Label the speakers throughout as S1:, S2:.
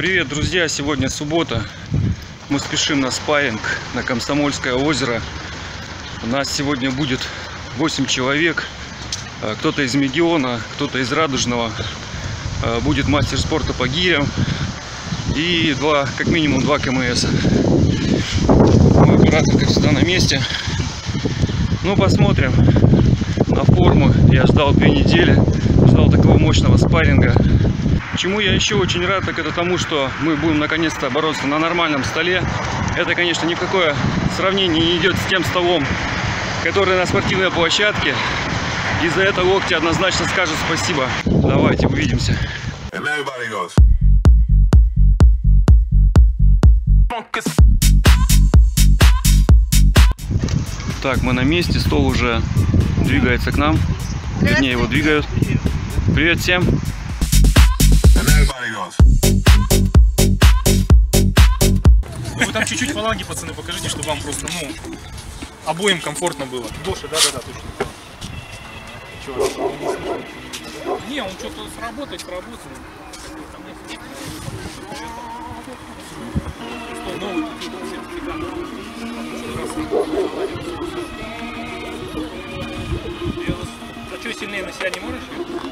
S1: Привет, друзья! Сегодня суббота. Мы спешим на спарринг на Комсомольское озеро. У нас сегодня будет 8 человек. Кто-то из Мегиона, кто-то из Радужного. Будет мастер спорта по гирям. И как минимум 2 КМС. Мой оператор, как всегда, на месте. Ну, посмотрим на форму. Я ждал 2 недели. Ждал такого мощного спарринга. Чему я еще очень рад, так это тому, что мы будем наконец-то бороться на нормальном столе. Это, конечно, ни в какое сравнение не идет с тем столом, который на спортивной площадке. И за это локти однозначно скажут спасибо. Давайте увидимся. Так, мы на месте, стол уже двигается к нам. Вернее, его двигают. Привет всем!
S2: Вы там чуть-чуть фаланги, пацаны, покажите, чтобы вам просто, обоим комфортно было. Доша, да, точно. Не, он что-то сработает. А что, сильнее на себя не можешь?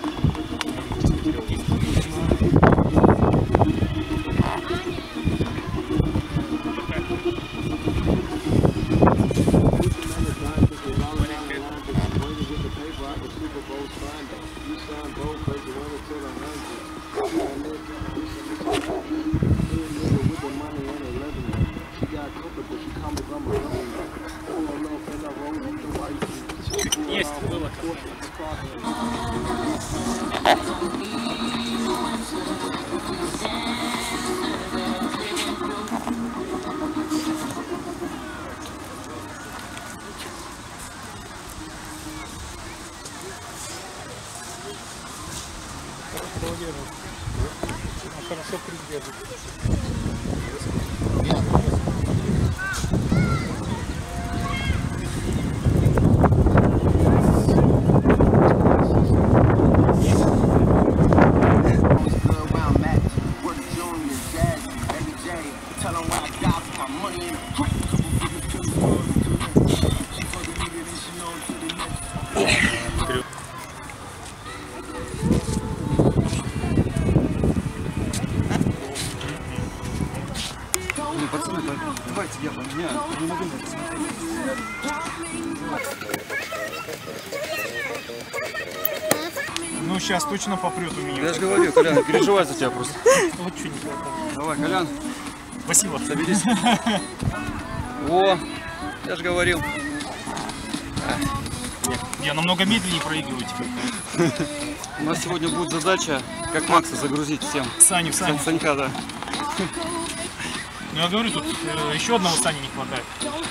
S2: Есть, было. Хорошо придерживает.
S1: Ну, пацаны, давайте я поменяю. Не могу
S2: Ну, сейчас точно попрет у меня.
S1: Я же говорю, Колян, переживай за тебя просто.
S2: Вот что не хватает.
S1: Давай, Колян.
S2: Спасибо.
S1: Соберись. О, я же говорил.
S2: Я намного медленнее проигрываю теперь.
S1: У нас сегодня будет задача, как Макса загрузить всем.
S2: Саню.
S1: Санька, да.
S2: Ну, я говорю, тут еще одного Сани не хватает.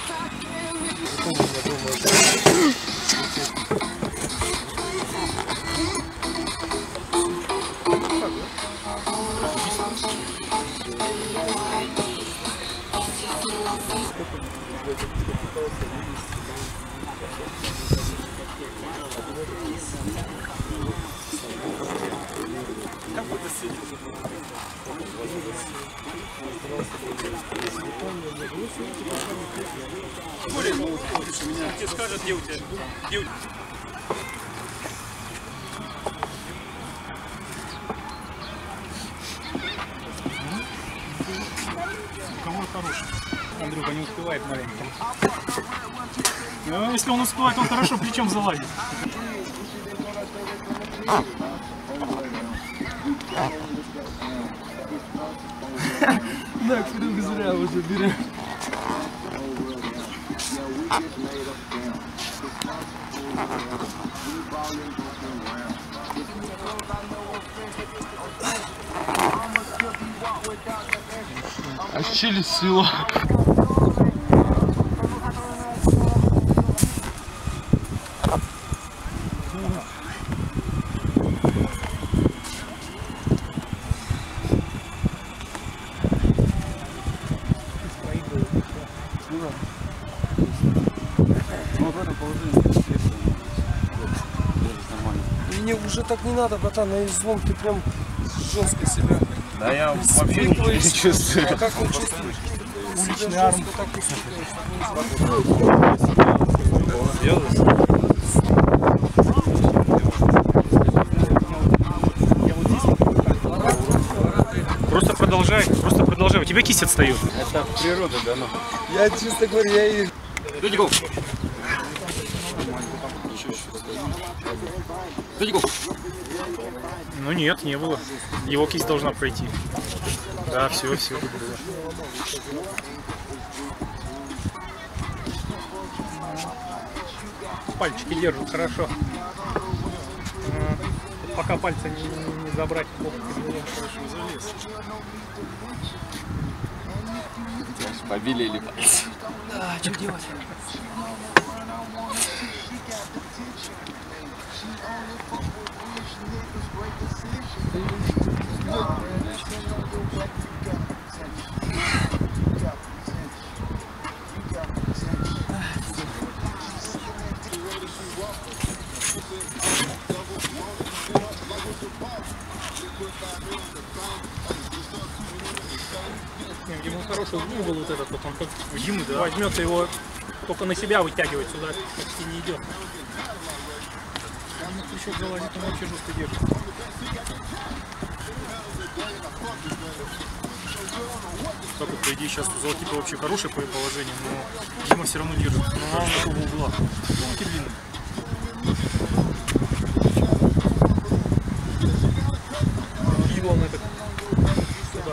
S2: Тебе скажут, где у тебя? Кого хороший? Андрюха не успевает маленько. Ну, если он успевает, он хорошо плечом залазит.
S1: Да, Кирюх зря уже берем. А челюсть свело. Мне уже так не надо, братан, на излом ты прям жестко себя.
S3: Да я вообще ничего не чувствую.
S4: А как он чувствует?
S2: Уличный арм. Просто продолжай, просто продолжай. У тебя кисть отстает.
S3: Это природа дано.
S4: Я, честно говоря, я и...
S2: Ну нет, не было. Его кисть должна пройти. Да, все, все. Пальчики держат хорошо. Пока пальца не забрать.
S3: Побелели пальцы.
S4: Да, что делать?
S2: Ему хороший угол вот этот, вот он как возьмет его, только на себя вытягивать сюда почти не идет. Там еще залазит, он вообще жестко держит. Так вот, по идее, сейчас у Золотипа вообще хорошее положение, но Дима все равно держит. Но он такого угла. Руки длинные. И волны так сюда.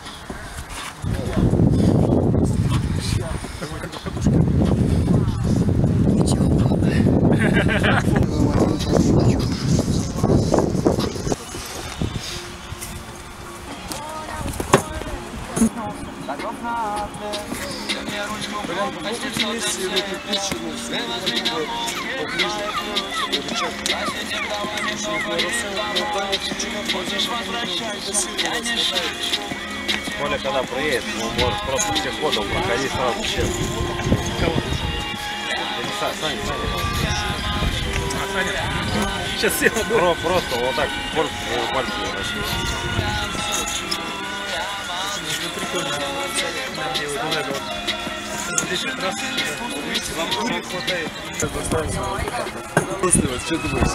S3: Коля, когда приедет, он может просто всех ходом проходить сразу всем. Саня.
S2: Сейчас все
S3: Просто вот так пальцы расчесывают.
S2: прикольно. Нам делают вот это вот. Здесь как раз вам не хватает.
S4: Просто вот, что ты будешь?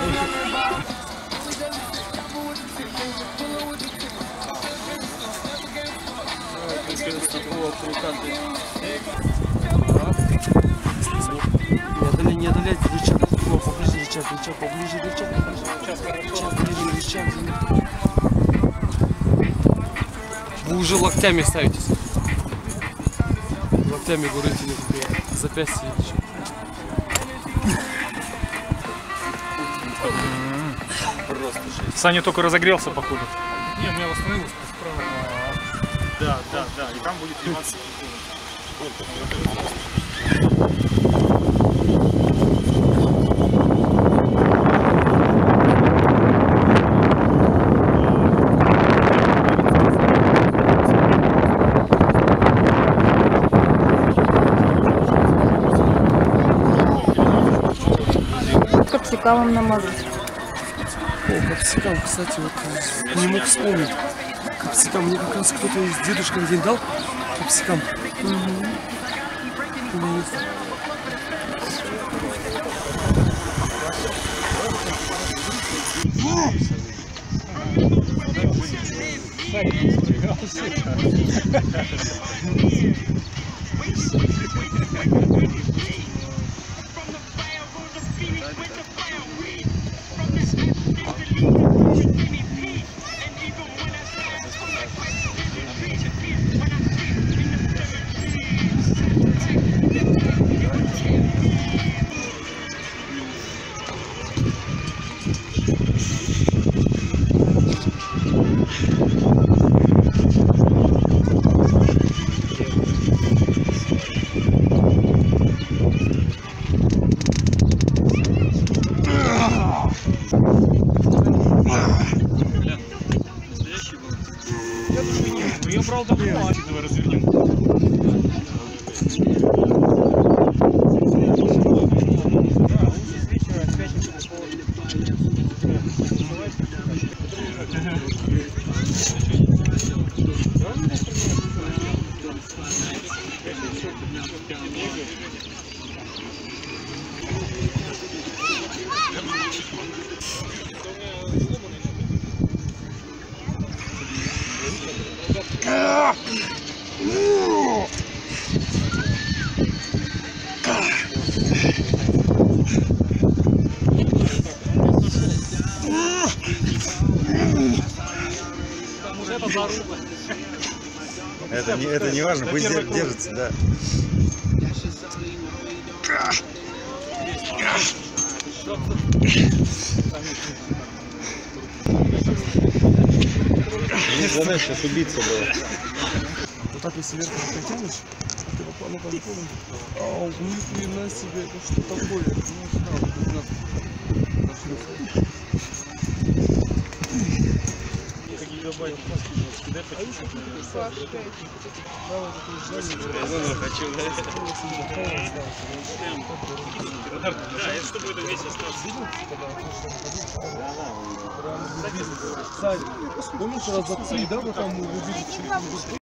S4: Не одолеть рычаг, поближе рычаг, Вы уже локтями ставитесь. Локтями говорите, запястье еще.
S2: Саня только разогрелся, походу. Не, у меня восстановилось справа. Да. И там будет 12
S5: Капсикамом намазать.
S4: О, капсикам, кстати, вот не мог вспомнить. Капсикам, мне как раз кто-то из дедушка день дал капсикам.
S6: это не важно, пусть держится, да.
S3: Главное сейчас убиться было.
S4: Вот так если вверх потянешь, ты по плану по-любому. Ау, ни хрена себе, это что такое? Помнишь, раз за 3, да, вот там мы увидели.